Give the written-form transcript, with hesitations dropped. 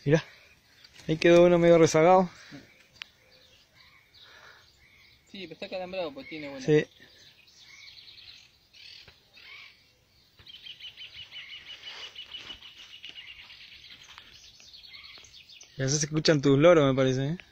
Mirá, ahí quedó uno medio rezagado. Sí, pero está calambrado porque tiene buena. Sí. Ya se escuchan tus loros, me parece, ¿eh?